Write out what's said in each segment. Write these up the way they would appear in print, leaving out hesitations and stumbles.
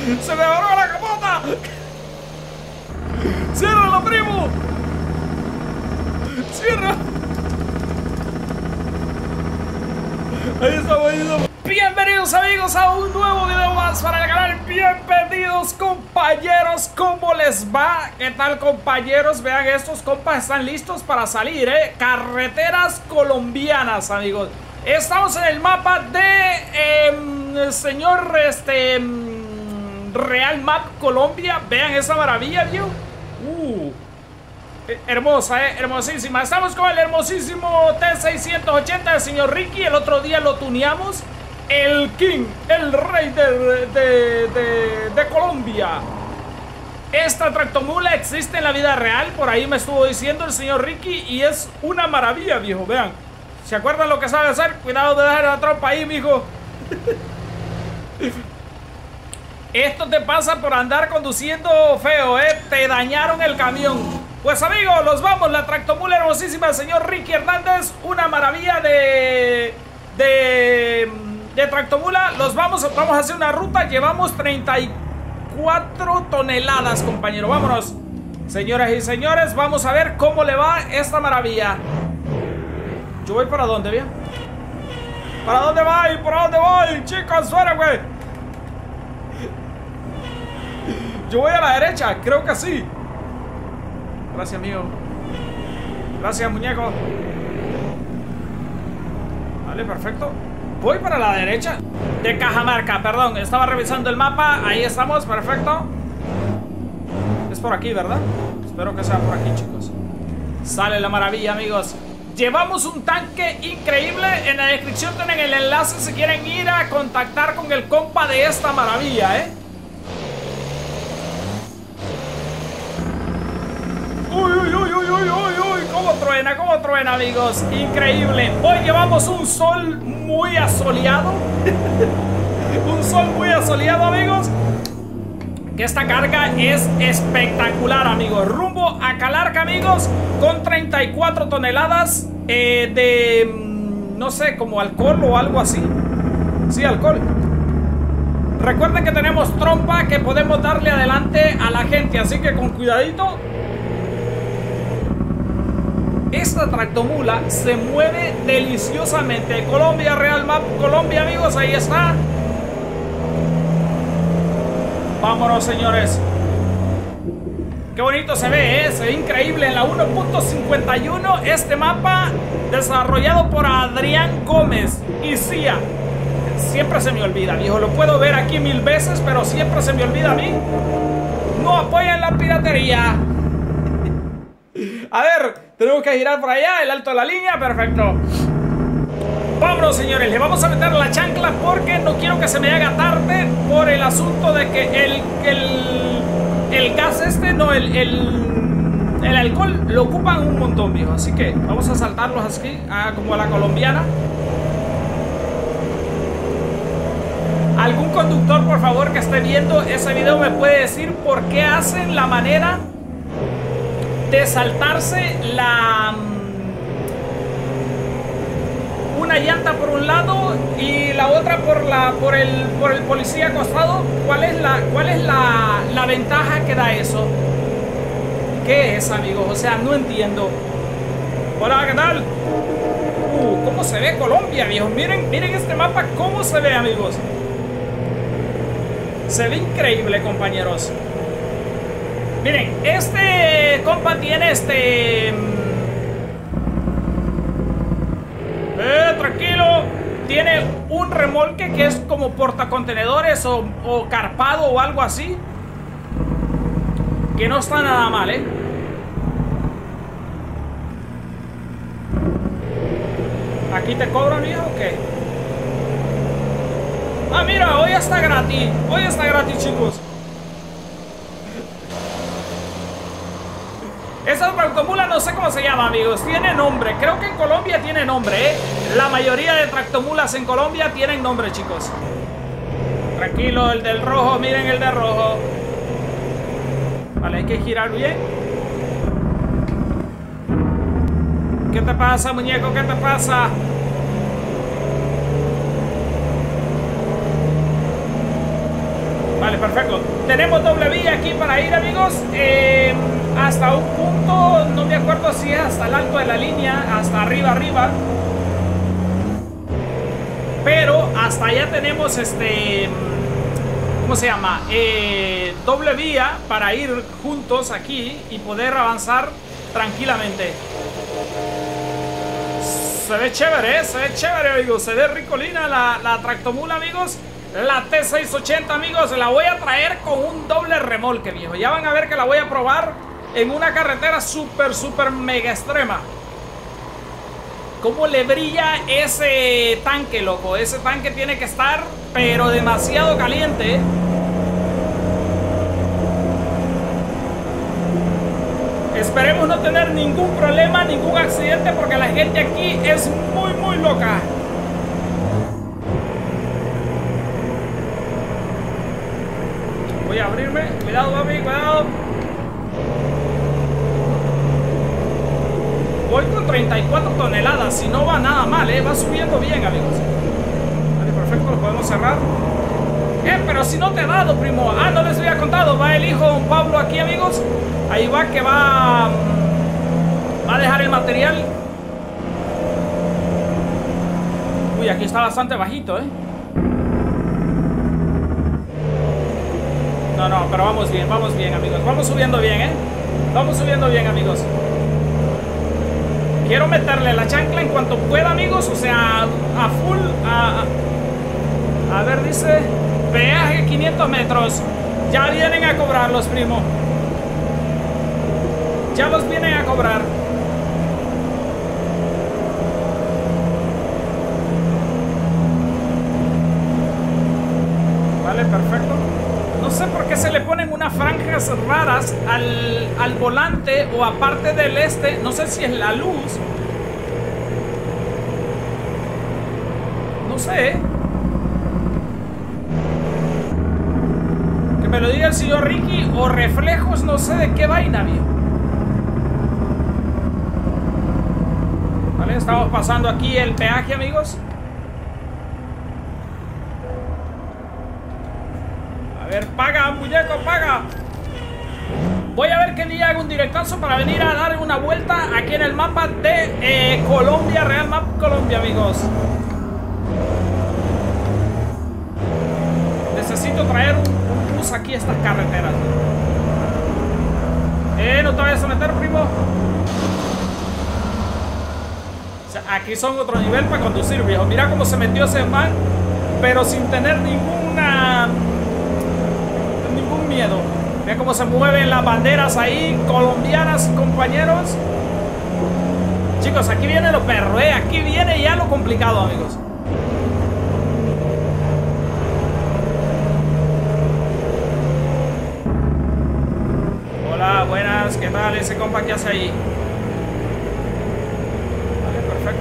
¡Se me abrió la capota! ¡Ciérralo, primo! ¡Cierra! Ahí estamos, ahí estamos. Bienvenidos amigos a un nuevo video más para el canal. Bienvenidos compañeros, ¿cómo les va? ¿Qué tal compañeros? Vean, estos compas están listos para salir, carreteras colombianas, amigos. Estamos en el mapa de señor Real Map Colombia. Vean esa maravilla, viejo. Hermosa, hermosísima. Estamos con el hermosísimo T680 del señor Ricky. El otro día lo tuneamos. El King, el rey de Colombia. Esta tractomula existe en la vida real. Por ahí me estuvo diciendo el señor Ricky. Y es una maravilla, viejo. Vean. ¿Se acuerdan lo que sabe hacer? Cuidado de dejar la trompa ahí, mijo. Esto te pasa por andar conduciendo feo, te dañaron el camión. Pues amigos, los vamos, la tractomula hermosísima del señor Ricky Hernández. Una maravilla de tractomula. Vamos a hacer una ruta. Llevamos 34 toneladas, compañero. Vámonos. Señoras y señores, vamos a ver cómo le va esta maravilla. Yo voy para dónde, bien. ¿Para dónde voy? ¿Para dónde voy? Chicos, suena, güey. Yo voy a la derecha, creo que sí. Gracias, amigo. Gracias, muñeco. Vale, perfecto. Voy para la derecha de Cajamarca, perdón. Estaba revisando el mapa. Ahí estamos, perfecto. Es por aquí, ¿verdad? Espero que sea por aquí, chicos. Sale la maravilla, amigos. Llevamos un tanque increíble. En la descripción tienen el enlace si quieren ir a contactar con el compa de esta maravilla, Uy, cómo truena, amigos. Increíble. Hoy llevamos un sol muy asoleado. Un sol muy asoleado, amigos. Que esta carga es espectacular, amigos. Rumbo a Calarca, amigos, con 34 toneladas de, no sé, como alcohol o algo así. Sí, alcohol. Recuerden que tenemos trompa que podemos darle adelante a la gente, así que con cuidadito. Esta tractomula se mueve deliciosamente. Colombia, Real Map Colombia, amigos, ahí está. Vámonos, señores. Qué bonito se ve, se ve increíble en la 1.51. Este mapa desarrollado por Adrián Gómez y CIA. Siempre se me olvida, viejo. Lo puedo ver aquí 1000 veces, pero siempre se me olvida a mí. No apoyen la piratería. A ver, tenemos que girar por allá, el alto de la línea, perfecto. Vámonos, señores, le vamos a meter la chancla porque no quiero que se me haga tarde por el asunto de que el gas el alcohol lo ocupan un montón, viejo. Así que vamos a saltarlos así, como a la colombiana. Algún conductor, por favor, que esté viendo ese video me puede decir por qué hacen la manera de saltarse una llanta por un lado y la otra por el policía acostado. ¿Cuál es la ventaja que da eso? ¿Qué es, amigos? O sea, no entiendo. Hola, ¿qué tal? ¿Cómo se ve Colombia, viejo? Miren este mapa, cómo se ve, amigos. Se ve increíble, compañeros. Miren, este compa tiene tranquilo. Tiene un remolque que es como portacontenedores o carpado o algo así. Que no está nada mal, ¿Aquí te cobran, viejo, o qué? Ah, mira, hoy está gratis. Hoy está gratis, chicos. Esa tractomula no sé cómo se llama, amigos. Tiene nombre. Creo que en Colombia tiene nombre, La mayoría de tractomulas en Colombia tienen nombre, chicos. Tranquilo, el del rojo. Miren el de rojo. Vale, hay que girar bien. ¿Qué te pasa, muñeco? ¿Qué te pasa? Vale, Vale, perfecto. Tenemos doble vía aquí para ir, amigos. Hasta un punto, no me acuerdo si es hasta el alto de la línea, hasta arriba, arriba. Pero hasta allá tenemos ¿cómo se llama? Doble vía para ir juntos aquí y poder avanzar tranquilamente. Se ve chévere, amigos. Se ve ricolina la tractomula, amigos. La T680, amigos. La voy a traer con un doble remolque, viejo. Ya van a ver que la voy a probar en una carretera súper mega extrema. Cómo le brilla ese tanque, loco. Ese tanque tiene que estar, pero demasiado caliente. Esperemos no tener ningún problema, ningún accidente, porque la gente aquí es muy loca. Voy a abrirme. Cuidado, papi, cuidado. Voy con 34 toneladas, si no va nada mal, va subiendo bien, amigos. Vale, perfecto, lo podemos cerrar. Pero si no te he dado, primo. Ah, no les había contado, va el hijo de don Pablo aquí, amigos. Ahí va, que va a dejar el material. Uy, aquí está bastante bajito, No, pero vamos bien, amigos. Vamos subiendo bien, Vamos subiendo bien, amigos. Quiero meterle la chancla en cuanto pueda, amigos. O sea, a full. A ver, dice peaje 500 metros. Ya vienen a cobrarlos, primo. Ya los vienen a cobrar. Vale, perfecto. No sé por qué se le ponen unas franjas raras al volante o aparte del no sé si es la luz. No sé. Que me lo diga el señor Ricky, o reflejos, no sé de qué vaina, viejo. Vale, estamos pasando aquí el peaje, amigos. A ver, paga, muñeco, paga. Voy a ver qué día hago un directazo para venir a dar una vuelta aquí en el mapa de Colombia, Real Map Colombia, amigos. Necesito traer un bus aquí a estas carreteras. No te vayas a meter, primo. O sea, aquí son otro nivel para conducir, viejo. Mira cómo se metió ese man, pero sin tener ningún miedo. Ve cómo se mueven las banderas ahí colombianas, compañeros. Chicos, aquí viene lo perro, aquí viene ya lo complicado, amigos. Hola, buenas, ¿qué tal ese compa que hace ahí? Vale, perfecto.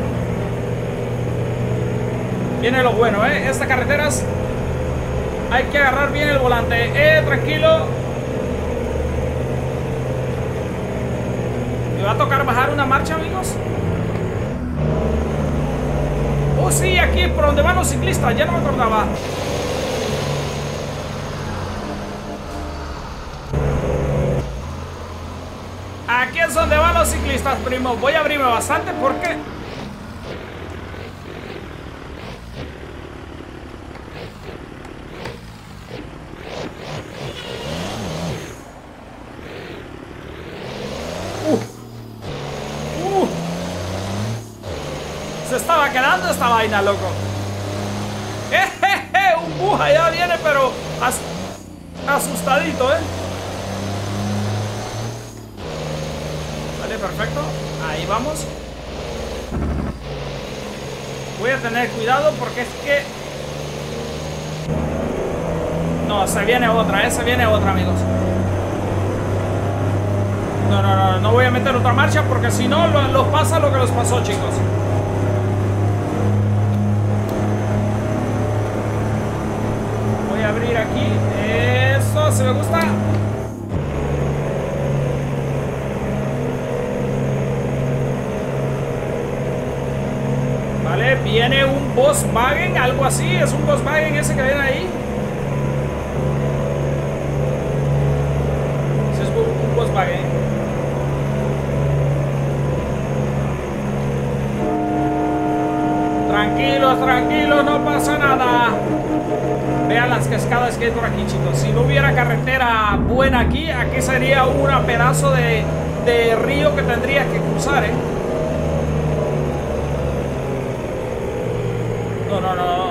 Viene lo bueno, estas carreteras hay que agarrar bien el volante. Tranquilo. Me va a tocar bajar una marcha, amigos. Oh, sí, aquí por donde van los ciclistas. Ya no me acordaba. Aquí es donde van los ciclistas, primo. Voy a abrirme bastante porque... Se estaba quedando esta vaina, loco. Un bus allá viene, pero asustadito, Vale, perfecto. Ahí vamos. Voy a tener cuidado porque es que... No, se viene otra, se viene otra, amigos. No voy a meter otra marcha porque si no los pasa lo que los pasó, chicos. Voy a abrir aquí. Eso, si me gusta. Vale, viene un Volkswagen, algo así. Es un Volkswagen ese que viene ahí. Volkswagen. Tranquilos, tranquilos, no pasa nada. Vean las cascadas que hay por aquí, chicos. Si no hubiera carretera buena aquí, aquí sería un pedazo de río que tendría que cruzar, ¿eh? No, no, no.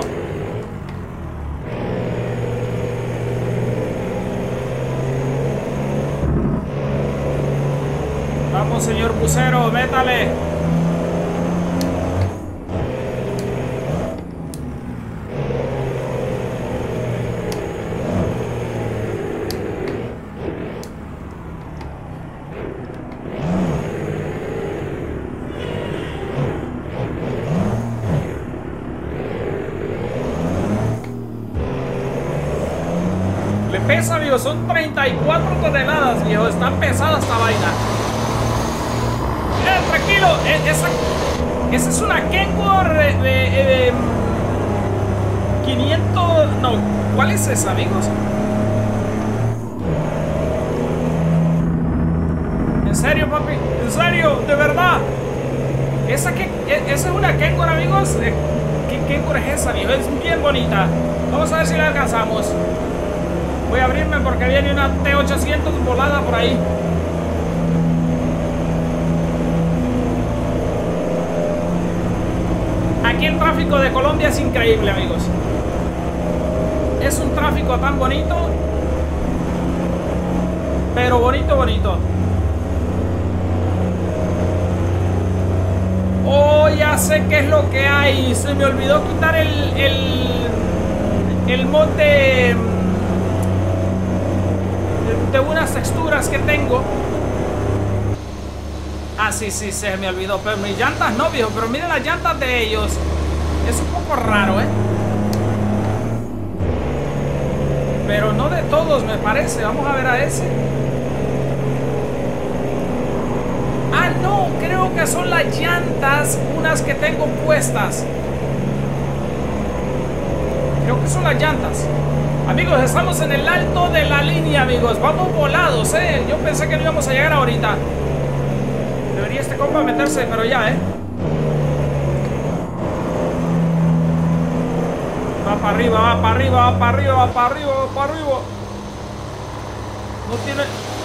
Vamos, señor bucero, métale. Pesa, viejo, son 34 toneladas, viejo. Está pesada esta vaina. Tranquilo, esa es una Kenworth de 500. No, ¿cuál es esa, amigos? ¿En serio, papi? ¿En serio? ¿De verdad? Esa es una Kenworth, amigos. ¿Qué Kenworth es esa, viejo? Es bien bonita. Vamos a ver si la alcanzamos. Voy a abrirme porque viene una T800 volada por ahí. Aquí el tráfico de Colombia es increíble, amigos. Es un tráfico tan bonito. Pero bonito, bonito. Oh, ya sé qué es lo que hay. Se me olvidó quitar el mod de unas texturas que tengo. Ah, sí, se me olvidó. Pero mis llantas no, viejo. Pero miren las llantas de ellos. Es un poco raro, ¿eh? Pero no de todos, me parece. Vamos a ver a ese. Ah, no. Creo que son las llantas, unas que tengo puestas. Creo que son las llantas. Amigos, estamos en el alto de la línea, amigos. Vamos volados, ¿eh? Yo pensé que no íbamos a llegar ahorita. Debería este compa meterse, pero ya, ¿eh? Va para arriba, va para arriba, va para arriba, va para arriba, va para arriba. No tiene...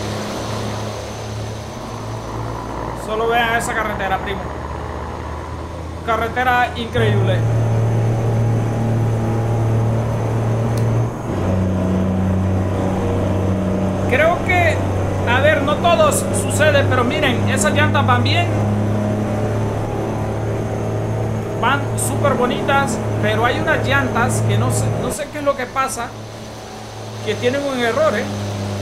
Solo vean esa carretera, primo. Carretera increíble. Creo que, a ver, no todos sucede, pero miren, esas llantas van bien. Van súper bonitas, pero hay unas llantas que no sé qué es lo que pasa, que tienen un error, ¿eh?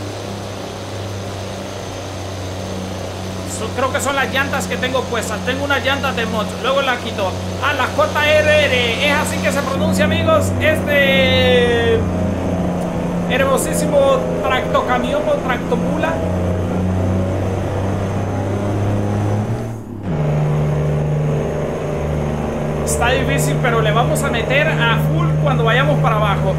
Creo que son las llantas que tengo puestas. Tengo unas llantas de moto, luego la quito. Ah, la JRR, es así que se pronuncia, amigos. Este hermosísimo tractocamión o tractomula. Está difícil, pero le vamos a meter a full cuando vayamos para abajo.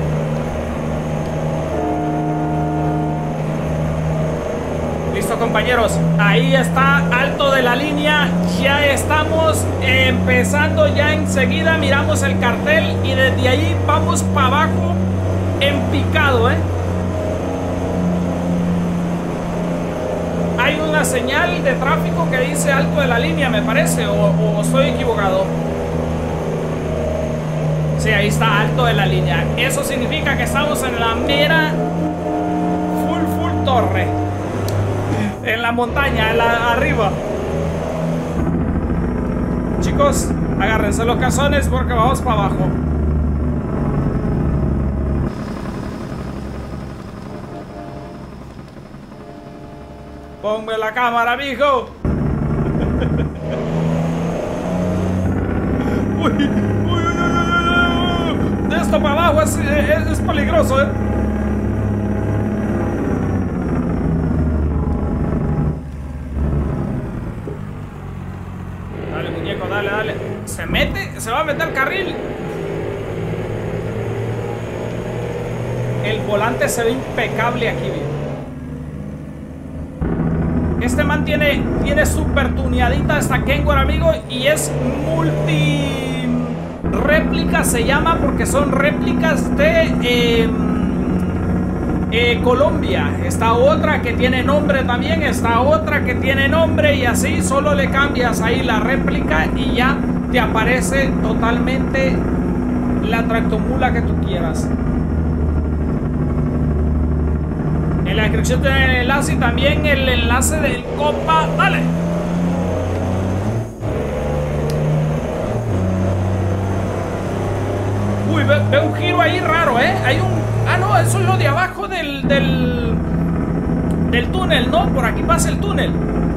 Listo, compañeros, ahí está, alto de la línea. Ya estamos empezando, ya enseguida miramos el cartel y desde ahí vamos para abajo en picado, ¿eh? Hay una señal de tráfico que dice alto de la línea, me parece, o estoy equivocado. Sí, ahí está, alto de la línea. Eso significa que estamos en la mera full torre. En la montaña, arriba. Chicos, agárrense los calzones porque vamos para abajo. Ponme la cámara, mijo. Uy. De esto para abajo es peligroso, ¿eh? Dale, muñeco, dale, dale. Se va a meter carril. El volante se ve impecable aquí, bien. este man tiene super tuneadita esta Kenworth, amigo, y es multi réplica, se llama, porque son réplicas de Colombia. Está otra que tiene nombre también, está otra que tiene nombre, y así solo le cambias ahí la réplica y ya te aparece totalmente la tractomula que tú quieras. En la descripción tiene el enlace y también el enlace del compa. Dale. Uy, ve un giro ahí raro, hay un... Ah, no, eso es lo de abajo del túnel, ¿no? Por aquí pasa el túnel.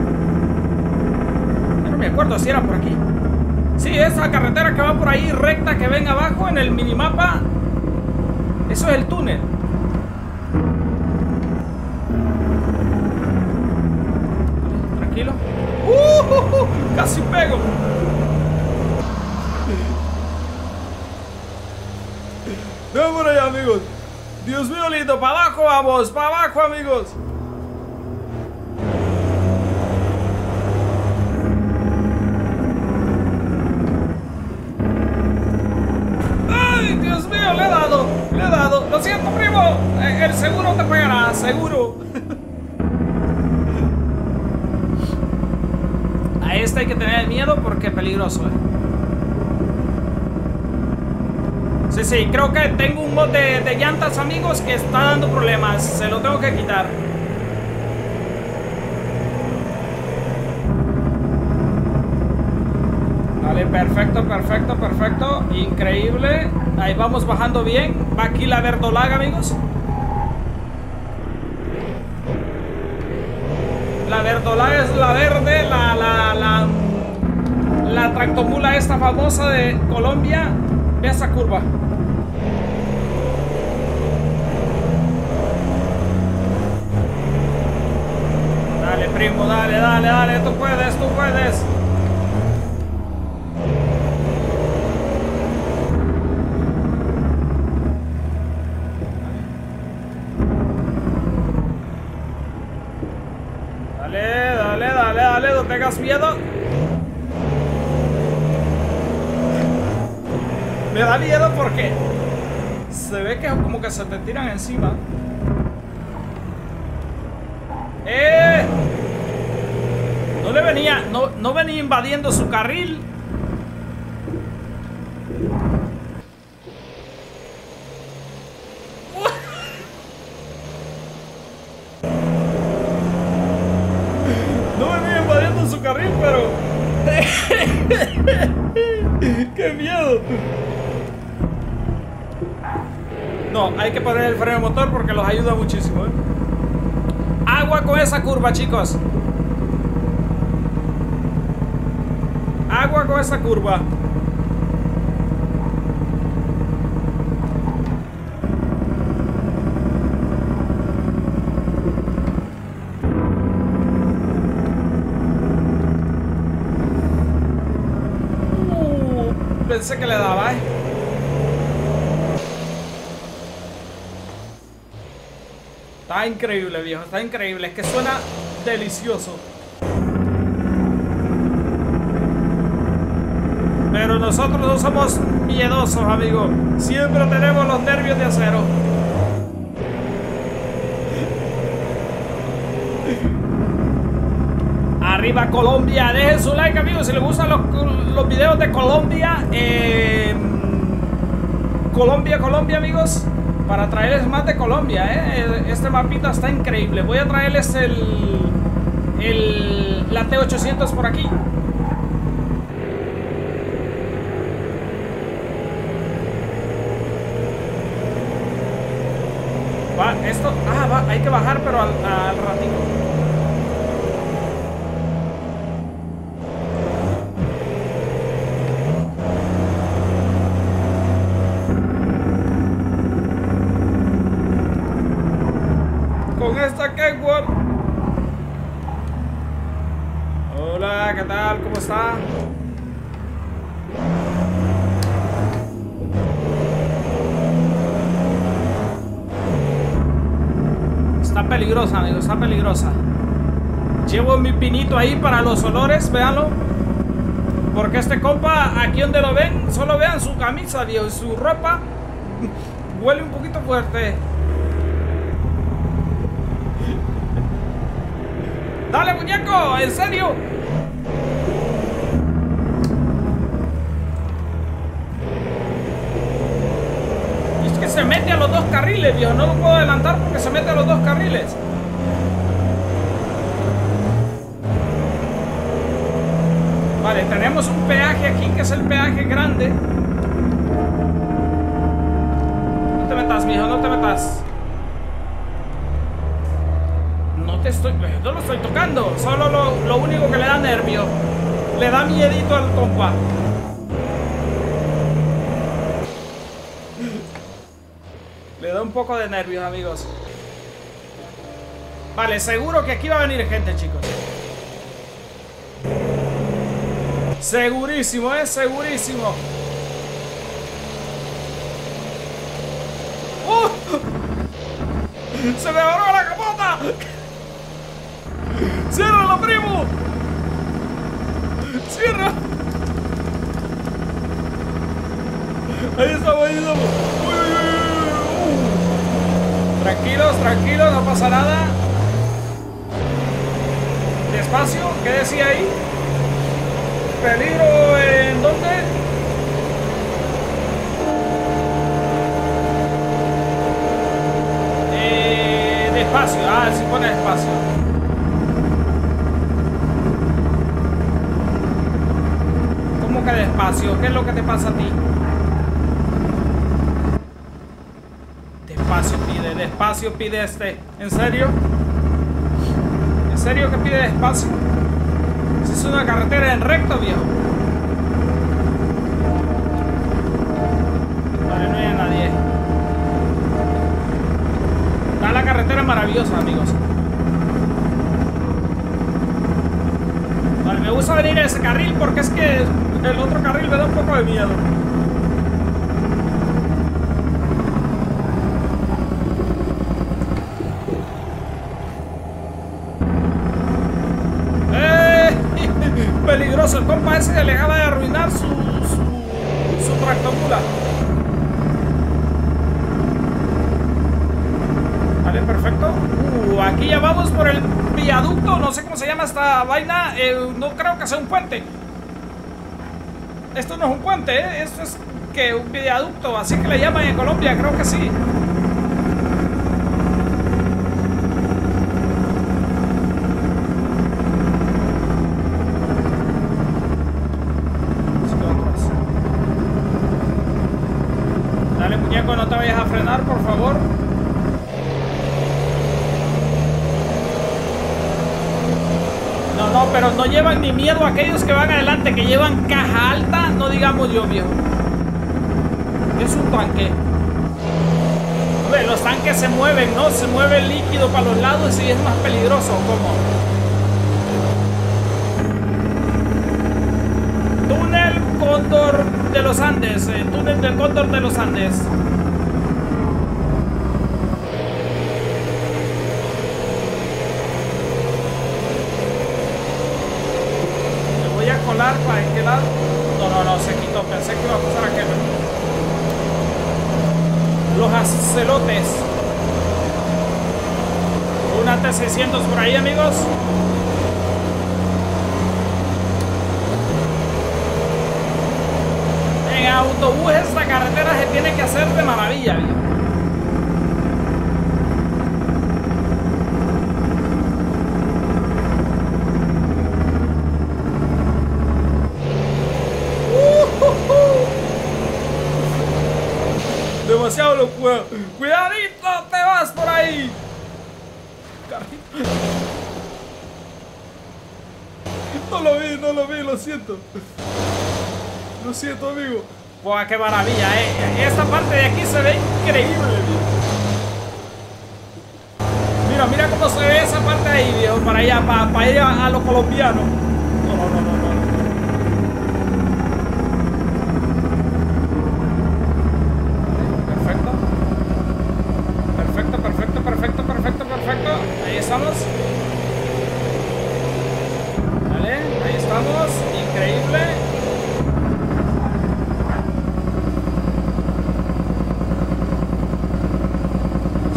Yo no me acuerdo si era por aquí. Sí, esa carretera que va por ahí recta que ven abajo en el minimapa, eso es el túnel. Tranquilo. Casi pego. Vamos por allá, amigos. Dios mío lindo, para abajo vamos, para abajo, amigos. Ay, Dios mío, le he dado. Lo siento, primo. El seguro te pegará, seguro. A este hay que tener miedo porque es peligroso, Sí, creo que tengo un mod de llantas, amigos, que está dando problemas. Se lo tengo que quitar. Vale, perfecto. Increíble. Ahí vamos bajando bien. Va aquí la verdolaga, amigos. La verdolaga es la verde, la tractomula esta famosa de Colombia. Ve esa curva. Dale, primo, dale, tú puedes. Dale, no tengas miedo. Me da miedo porque se ve que como que se te tiran encima. No venía invadiendo su carril. No venía invadiendo su carril, pero... ¡Qué miedo! No, hay que poner el freno de motor porque los ayuda muchísimo, Agua con esa curva, chicos. Agua con esa curva. Pensé que le daba, Está increíble, viejo, está increíble. Es que suena delicioso. Pero nosotros no somos miedosos, amigo. Siempre tenemos los nervios de acero. Arriba Colombia. Dejen su like, amigos, si les gustan los videos de Colombia. Colombia, amigos. Para traerles más de Colombia, Este mapita está increíble. Voy a traerles la T800 por aquí. Va, esto... Ah, va, hay que bajar, pero al ratito. Con esta Kenworth. Hola, ¿qué tal? ¿Cómo está? Está peligrosa, amigo, está peligrosa. Llevo mi pinito ahí para los olores, véanlo. Porque este compa, aquí donde lo ven, solo vean su camisa, viejo, y su ropa huele un poquito fuerte. Dale, muñeco, en serio. Y es que se mete a los dos carriles, viejo. No lo puedo adelantar porque se mete a los dos carriles. Vale, tenemos un peaje aquí que es el peaje grande. No te metas, viejo, no te metas. No lo estoy tocando. Solo lo único que le da nervio. Le da miedito al compa. Le da un poco de nervios, amigos. Vale, seguro que aquí va a venir gente, chicos. Segurísimo, segurísimo. ¡Se me abrió la capota! ¡Ciérralo, primo! ¡Cierra! Ahí estamos, ahí estamos. ¡Uy, uy, uy! Tranquilos, tranquilos, no pasa nada. Despacio, ¿qué decía ahí? ¿Peligro en dónde? Despacio, sí pone despacio. ¿Cómo que despacio? ¿Qué es lo que te pasa a ti? Despacio pide este. ¿En serio? ¿En serio que pide despacio? Si es una carretera en recto, viejo. Vale, no hay nadie. Está la carretera maravillosa, amigos. Vale, me gusta venir a ese carril porque es que el otro carril me da un poco de miedo. Peligroso, el compa ese le acaba de arruinar su tractomula. Vale, perfecto. Aquí ya vamos por el viaducto, no sé cómo se llama esta vaina, no creo que sea un puente. Esto no es un puente, esto es que un viaducto, así que le llaman en Colombia, creo que sí. No te vayas a frenar, por favor. No, pero no llevan ni miedo a aquellos que van adelante, que llevan caja alta, no digamos yo, viejo. Es un tanque. Los tanques se mueven, ¿no? Se mueve el líquido para los lados y es más peligroso, ¿cómo? Túnel Cóndor de los Andes, túnel del Cóndor de los Andes. ¿Para qué lado? No, se quitó. Pensé que iba a pasar aquello. Los acelotes. Una T600 por ahí, amigos. En autobús esta carretera se tiene que hacer de maravilla, ¿bien? Demasiado locura. Cuidadito, te vas por ahí. No lo vi, lo siento. Lo siento, amigo. Buah, qué maravilla, Esta parte de aquí se ve increíble, viejo. Mira cómo se ve esa parte ahí, viejo. Para allá, para ir a los colombianos. No. Perfecto. Ahí estamos.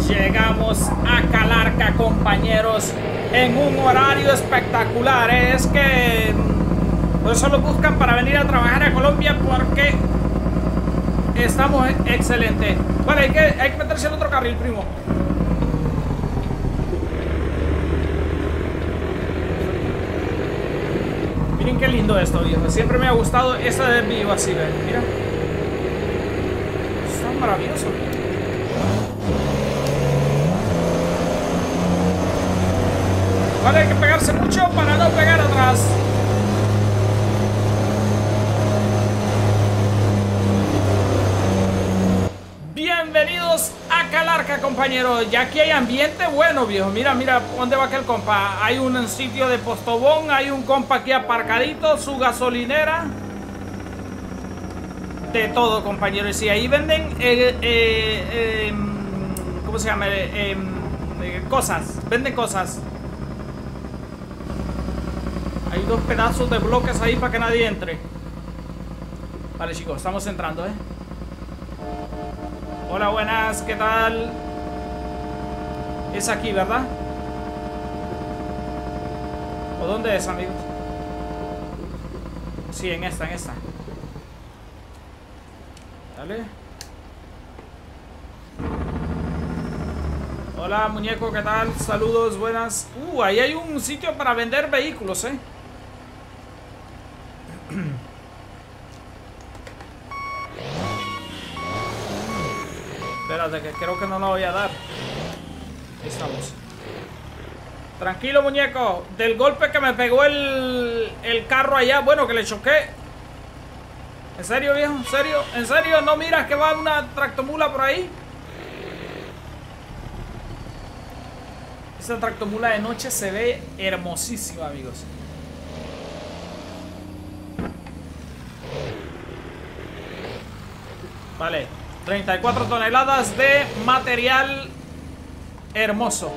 Llegamos a Calarca, compañeros, en un horario espectacular. Es que por eso lo buscan para venir a trabajar a Colombia, porque estamos excelentes. Vale, hay que meterse en otro carril, primo. Miren qué lindo esto, viejo. Siempre me ha gustado ese desvío así, ¿ven? Mira. Está maravilloso. Vale, hay que pegarse mucho para no pegar atrás. Bienvenidos a Calarca, compañeros. Ya aquí hay ambiente bueno, viejo. Mira, mira dónde va aquel compa. Hay un sitio de postobón. Hay un compa aquí aparcadito. Su gasolinera. De todo, compañeros. Y ahí venden ¿cómo se llama? Cosas. Venden cosas. Hay dos pedazos de bloques ahí para que nadie entre. Vale, chicos, estamos entrando, ¿eh? Hola, buenas, ¿qué tal? Es aquí, ¿verdad? ¿O dónde es, amigos? Sí, en esta, Dale. Hola, muñeco, ¿qué tal? Saludos, buenas. Ahí hay un sitio para vender vehículos, ¿eh? Espérate, que creo que no lo voy a dar. Ahí estamos. Tranquilo, muñeco. Del golpe que me pegó el carro allá. Bueno, que le choqué. ¿En serio, viejo? ¿En serio? ¿En serio? ¿No miras que va una tractomula por ahí? Esa tractomula de noche se ve hermosísima, amigos. Vale. 34 toneladas de material hermoso.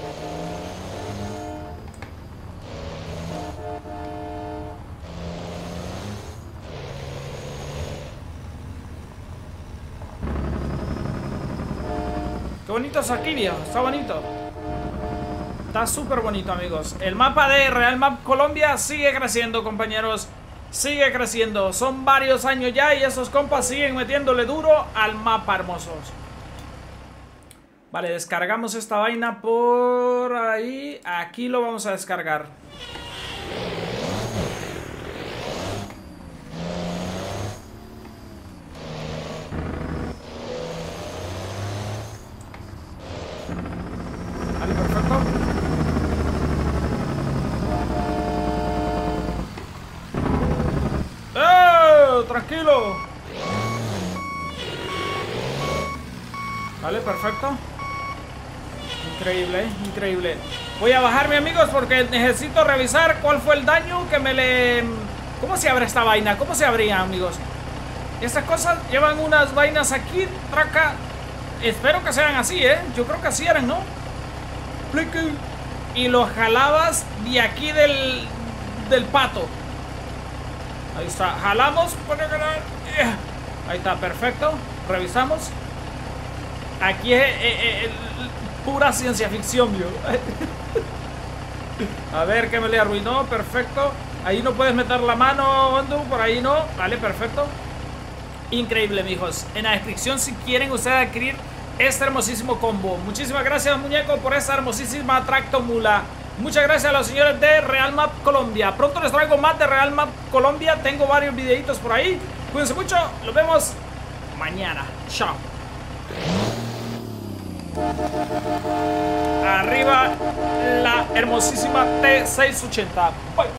Qué bonito es aquí, viejo. Está bonito. Está súper bonito, amigos. El mapa de Real Map Colombia sigue creciendo, compañeros. Sigue creciendo. Son varios años ya y esos compas siguen metiéndole duro al mapa, hermosos. Vale, descargamos esta vaina por ahí. Aquí lo vamos a descargar. Vale, perfecto. Tranquilo. Vale, perfecto. Increíble, increíble. Voy a bajarme, amigos, porque necesito revisar cuál fue el daño que me le... ¿Cómo se abre esta vaina? ¿Cómo se abría, amigos? Estas cosas llevan unas vainas aquí, traca. Espero que sean así, ¿eh? Yo creo que así eran, ¿no? Y lo jalabas de aquí del pato. Ahí está, jalamos. Ahí está, perfecto. Revisamos. Aquí es pura ciencia ficción, yo. A ver, que me le arruinó. Perfecto. Ahí no puedes meter la mano, Andu. Por ahí no. Vale, perfecto. Increíble, mijos. En la descripción, si quieren ustedes adquirir este hermosísimo combo. Muchísimas gracias, muñeco, por esta hermosísima tractomula. Muchas gracias a los señores de Real Map Colombia. Pronto les traigo más de Real Map Colombia. Tengo varios videitos por ahí. Cuídense mucho. Nos vemos mañana. Chao. Arriba la hermosísima T680. Bye.